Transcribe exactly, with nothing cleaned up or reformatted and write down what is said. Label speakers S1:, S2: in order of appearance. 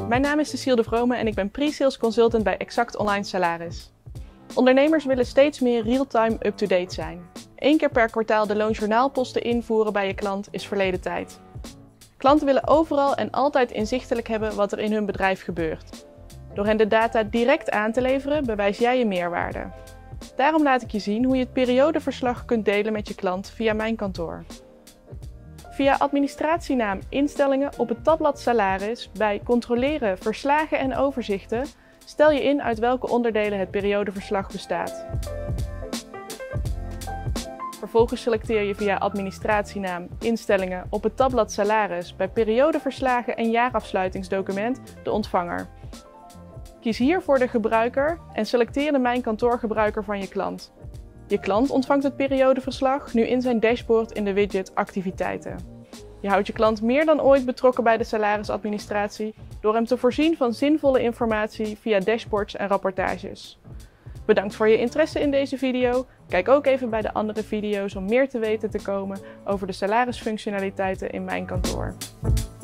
S1: Mijn naam is Cecile de Vrome en ik ben pre-sales consultant bij Exact Online Salaris. Ondernemers willen steeds meer real-time up-to-date zijn. Eén keer per kwartaal de loonjournaalposten invoeren bij je klant is verleden tijd. Klanten willen overal en altijd inzichtelijk hebben wat er in hun bedrijf gebeurt. Door hen de data direct aan te leveren, bewijs jij je meerwaarde. Daarom laat ik je zien hoe je het periodeverslag kunt delen met je klant via mijn kantoor. Via administratienaam instellingen op het tabblad Salaris bij controleren, verslagen en overzichten stel je in uit welke onderdelen het periodeverslag bestaat. Vervolgens selecteer je via administratienaam instellingen op het tabblad Salaris bij periodeverslagen en jaarafsluitingsdocument de ontvanger. Kies hier voor de gebruiker en selecteer de Mijn Kantoorgebruiker van je klant. Je klant ontvangt het periodeverslag nu in zijn dashboard in de widget Activiteiten. Je houdt je klant meer dan ooit betrokken bij de salarisadministratie door hem te voorzien van zinvolle informatie via dashboards en rapportages. Bedankt voor je interesse in deze video. Kijk ook even bij de andere video's om meer te weten te komen over de salarisfunctionaliteiten in Mijn Kantoor.